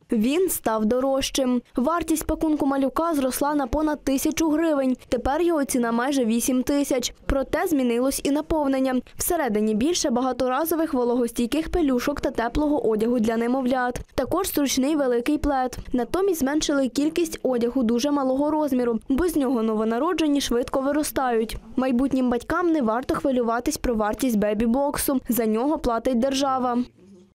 Він став дорожчим. Вартість пакунку малюка зросла на понад 1000 гривень. Тепер його ціна майже 8 тисяч. Проте змінилось і наповнення. Всередині більше багаторазових вологостійких пелюшок та теплого одягу для немовлят. Також зручний великий плед. Натомість зменшили кількість одягу дуже малого розміру, бо з нього новонароджені швидко виростають. Майбутнім батькам не варто хвилюватись про вартість бебі-боксу. За нього платить держава.